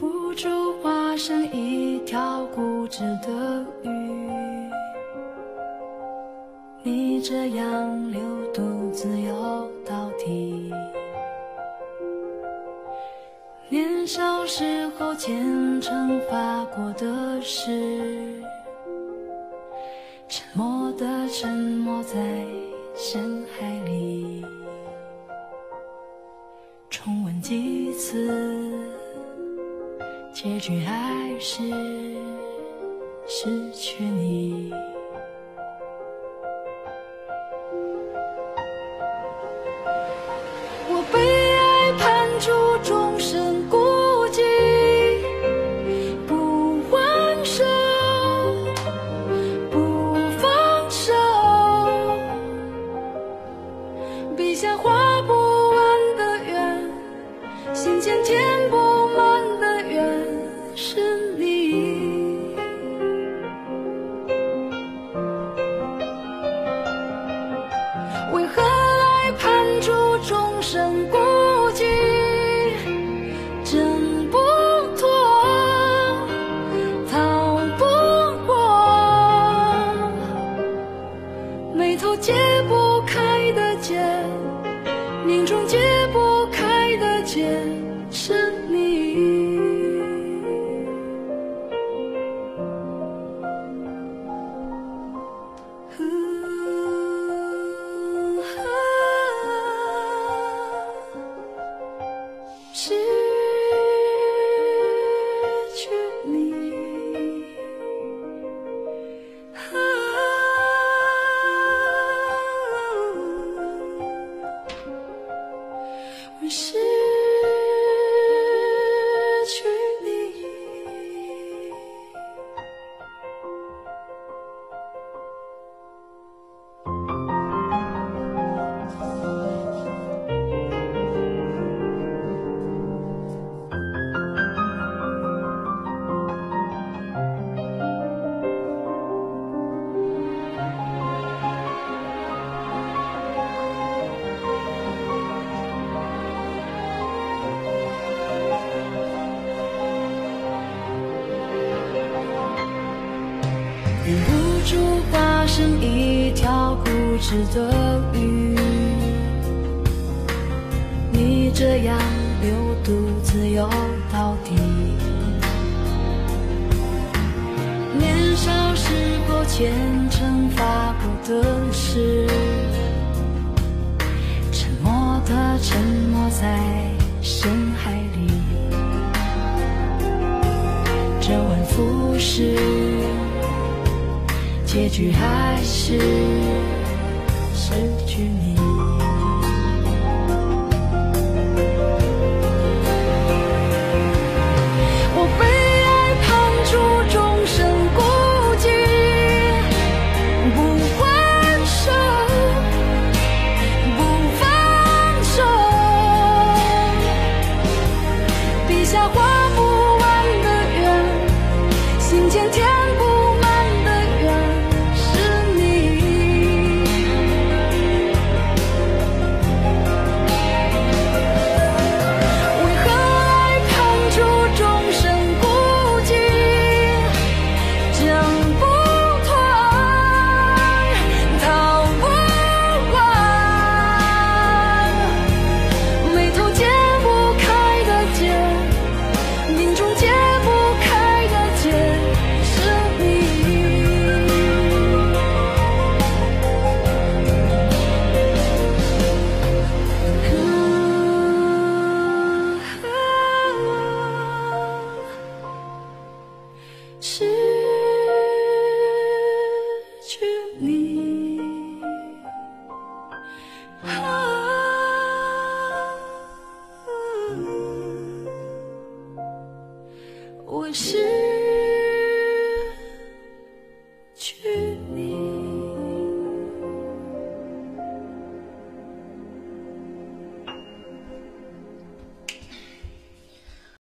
不住化身一条固执的鱼，你这样流独自游到底。年少时候虔诚发过的誓，沉默的沉没在深海里。重温几次，结局还是失去你。我被爱判处终身孤寂，不还手，不放手，笔下画不完的圆，心间填不满的缘是你。为何爱判处终身孤寂，挣不脱，逃不过，眉头解不开的结，命中解不开的结是你。失去你，我失去你。忍不住化身一条固执的鱼，你这样流独自游到底。年少时候虔诚发过的誓，沉默的沉没在深海里。周而复始，结局还是失去你。我被爱判处终身孤寂，不还手，不放手，笔下画不完的圆，心间填不满的缘。是